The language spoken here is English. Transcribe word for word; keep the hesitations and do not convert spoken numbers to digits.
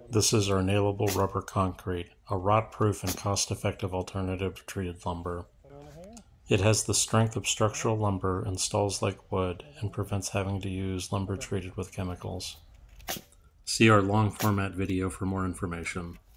This is our Nailable rubber concrete, a rot-proof and cost-effective alternative to treated lumber. It has the strength of structural lumber, installs like wood, and prevents having to use lumber treated with chemicals. See our long format video for more information.